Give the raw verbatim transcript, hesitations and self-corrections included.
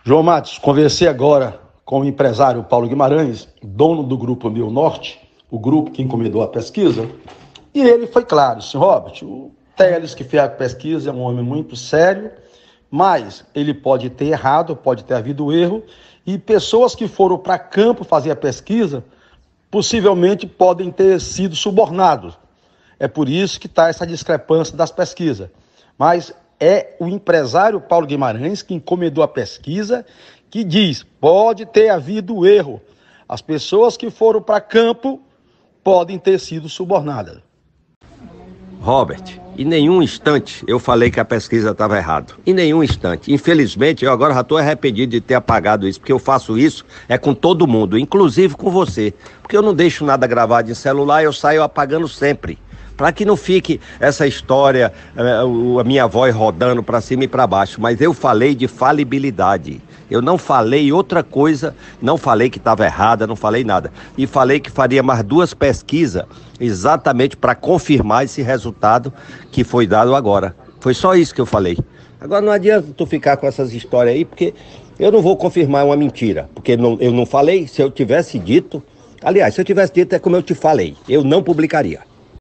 João Matos, conversei agora com o empresário Paulo Guimarães, dono do Grupo Meu Norte, o grupo que encomendou a pesquisa, e ele foi claro, senhor Robert, o Teles que fez a pesquisa é um homem muito sério, mas ele pode ter errado, pode ter havido erro, e pessoas que foram para campo fazer a pesquisa, possivelmente podem ter sido subornados. É por isso que está essa discrepância das pesquisas. Mas é o empresário Paulo Guimarães que encomendou a pesquisa, que diz, pode ter havido erro. As pessoas que foram para campo podem ter sido subornadas. Robert, em nenhum instante eu falei que a pesquisa estava errada. Em nenhum instante. Infelizmente, eu agora já estou arrependido de ter apagado isso, porque eu faço isso é com todo mundo, inclusive com você. Porque eu não deixo nada gravado em celular, eu saio apagando sempre. Para que não fique essa história, a minha voz rodando para cima e para baixo. Mas eu falei de falibilidade. Eu não falei outra coisa, não falei que estava errada, não falei nada. E falei que faria mais duas pesquisas exatamente para confirmar esse resultado que foi dado agora. Foi só isso que eu falei. Agora não adianta tu ficar com essas histórias aí, porque eu não vou confirmar uma mentira. Porque não, eu não falei, se eu tivesse dito... Aliás, se eu tivesse dito é como eu te falei, eu não publicaria.